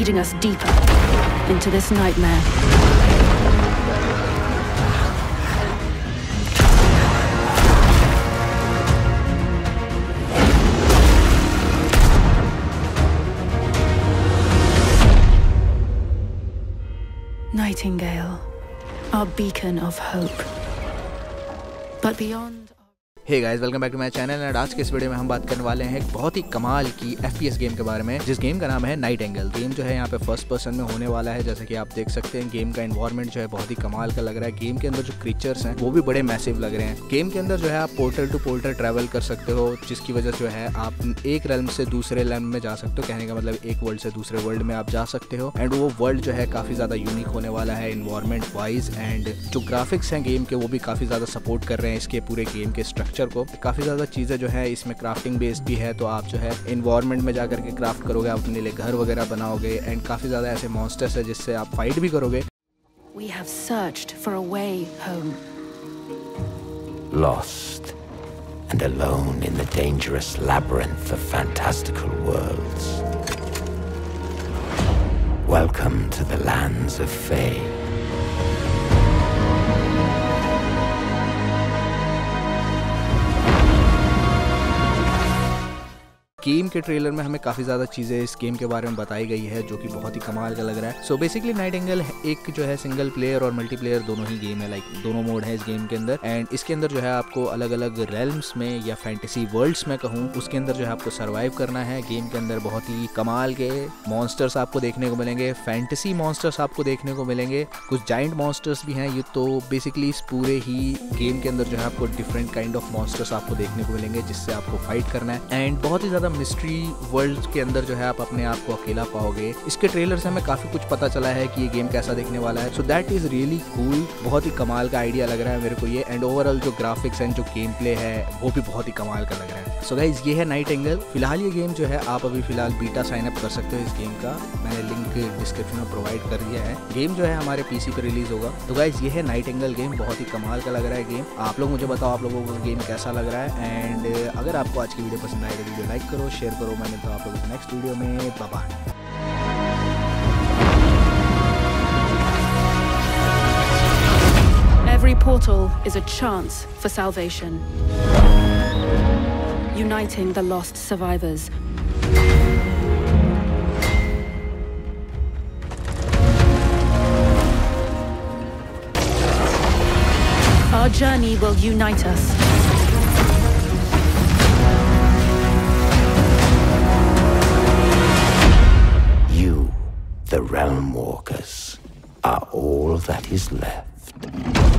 leading us deeper into this nightmare. Nightingale, our beacon of hope. But beyond... hey guys, welcome back to my channel. And आज के इस video में हम बात करने वाले हैं एक बहुत ही कमाल की FPS गेम के बारे में, जिस गेम का नाम है नाइटिंगेल। गेम जो है यहाँ पे फर्स्ट पर्सन में होने वाला है। जैसे कि आप देख सकते हैं, गेम का एनवायरनमेंट जो है बहुत ही कमाल का लग रहा है। गेम के अंदर जो क्रीचर्स हैं वो भी बड़े मैसिव लग रहे हैं। गेम के अंदर जो है आप पोर्टल टू पोर्टल ट्रैवल कर सकते हो, जिसकी वजह जो है आप एक रेल्म से दूसरे रेल्म में जा सकते हो। कहने का मतलब एक वर्ल्ड से दूसरे वर्ल्ड में आप जा सकते हो। एंड वो वर्ल्ड जो है काफ़ी ज़्यादा यूनिक होने वाला है इन्वायरमेंट वाइज। एंड जो ग्राफिक्स हैं गेम के वो भी काफ़ी ज़्यादा सपोर्ट कर रहे हैं इसके पूरे गेम के स्ट्रक्चर को। काफ़ी ज़्यादा चीज़ें जो है इसमें क्राफ्टिंग बेस्ड भी है, तो आप जो है इन्वायरमेंट में जाकर के क्राफ्ट करोगे, आप अपने लिए घर वगैरह बनाओगे। एंड काफ़ी ज़्यादा ऐसे मॉन्स्टर्स है जिससे आप फाइट भी करोगे। We have searched for a way home. Lost and alone in the dangerous labyrinth of fantastical worlds. Welcome to the lands of Fae. Game के ट्रेलर में हमें काफ़ी ज़्यादा चीज़ें इस गेम के बारे में बताई गई है, जो कि बहुत ही कमाल का लग रहा है। सो बेसिकली नाइटिंगेल एक जो है सिंगल प्लेयर और मल्टीप्लेयर दोनों ही गेम है, लाइक दोनों मोड है इस गेम के अंदर। एंड इसके अंदर जो है आपको अलग अलग रेल्म्स में या फैंटेसी वर्ल्ड्स में कहूँ, उसके अंदर जो है आपको सर्वाइव करना है। गेम के अंदर बहुत ही कमाल के मॉन्स्टर्स आपको देखने को मिलेंगे, फैंटेसी मॉन्स्टर्स आपको देखने को मिलेंगे, कुछ जाइंट मॉन्स्टर्स भी हैं। ये तो बेसिकली इस पूरे ही गेम के अंदर जो है आपको डिफरेंट काइंड ऑफ मॉन्स्टर्स आपको देखने को मिलेंगे, जिससे आपको फाइट करना है। एंड बहुत ही ज़्यादा मिस्ट्री वर्ल्ड के अंदर जो है आप अपने आप को अकेला पाओगे। इसके ट्रेलर से हमें काफी कुछ पता चला है कि ये गेम कैसा दिखने वाला है। So that is really cool. बहुत ही कमाल का आइडिया लग रहा है मेरे को ये। एंड ओवरऑल जो ग्राफिक्स एंड जो गेम प्ले है वो भी बहुत ही कमाल का लग रहा है। सो गाइज, ये है नाइटिंगेल। फिलहाल ये गेम जो है आप अभी फिलहाल बीटा साइन अप कर सकते हो इस गेम का। मैंने लिंक डिस्क्रिप्शन में प्रोवाइड कर दिया है। गेम जो है हमारे पीसी पे रिलीज होगा। तो गाइज, ये है नाइटिंगेल गेम। बहुत ही कमाल का लग रहा है गेम। आप लोग मुझे बताओ आप लोगों को गेम कैसा लग रहा है। एंड अगर आपको आज की वीडियो पसंद आए तो वीडियो लाइक करो, शेयर करो। मैंने तो आप लोगों को नेक्स्ट वीडियो में। Bye bye. Every portal is a chance for salvation, uniting the lost survivors. Our journey will unite us. You, the Realm Walkers, are all that is left.